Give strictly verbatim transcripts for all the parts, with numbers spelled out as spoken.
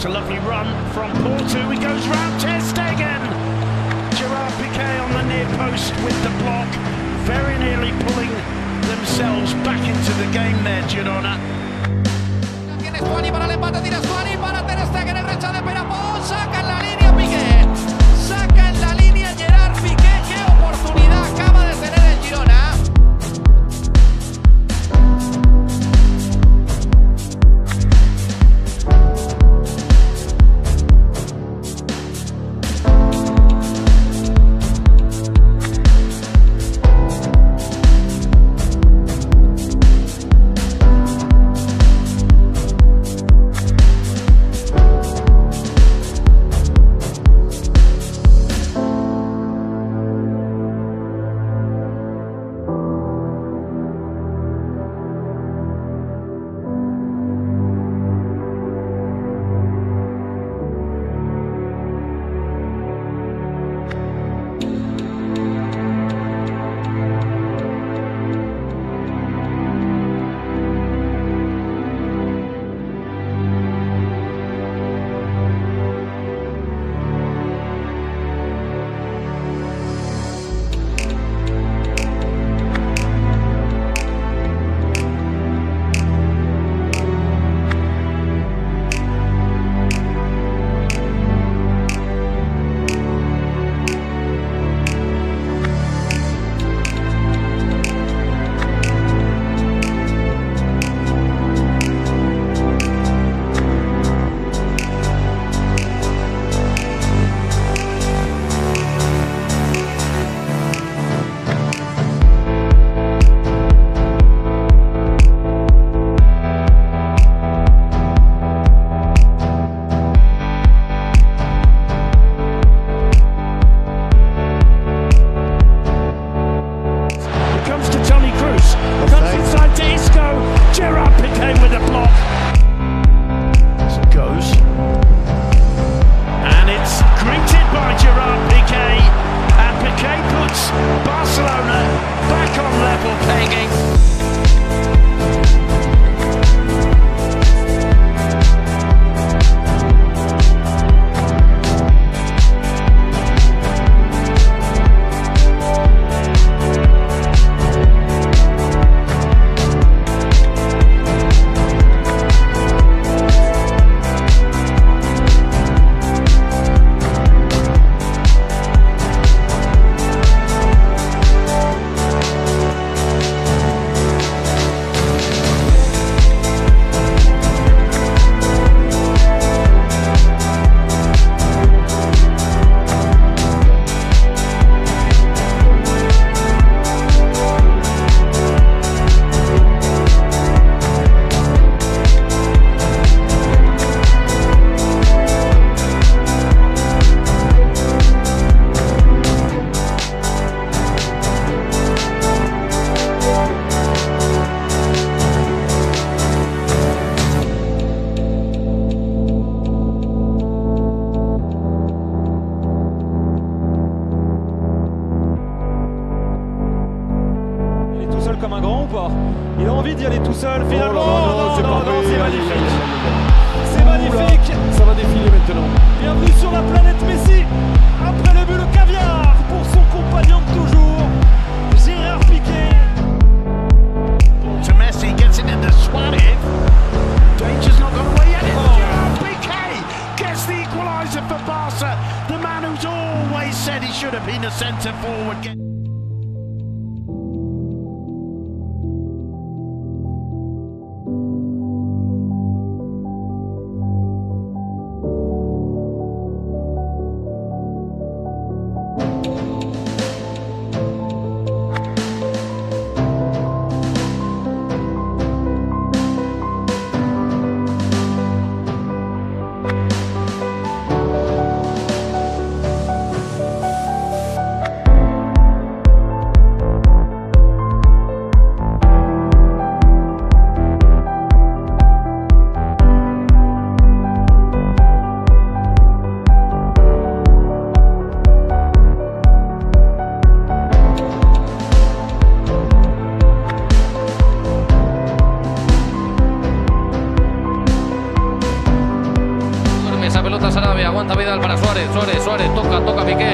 That's a lovely run from Porto. He goes round Ter Stegen. Gerard Piqué on the near post with the block, very nearly pulling themselves back into the game there, Girona. Tiene Stuani para el empate, tira Stuani para Ter Stegen, el rechazo de Perapó, saca en la línea Piqué, saca en la línea Gerard Piqué, qué oportunidad acaba de tener el Girona. Comme un grand ou pas? Il a envie d'y aller tout seul finalement. Oh non, non, non, c'est non, pas non, vrai. c'est magnifique. C'est magnifique. Oula, ça va défiler maintenant. Bienvenue sur la planète Messi. Après le but, le caviar pour son compagnon de toujours, Gerard Piqué. To Messi, gets it into Suarez. Danger's not gone away yet. Oh. Gerard Piqué gets the equaliser for Barca. The man who's always said he should have been a centre forward.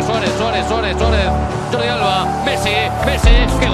Suárez, Suárez, Suárez, Suárez, Jordi Alba, Messi, Messi,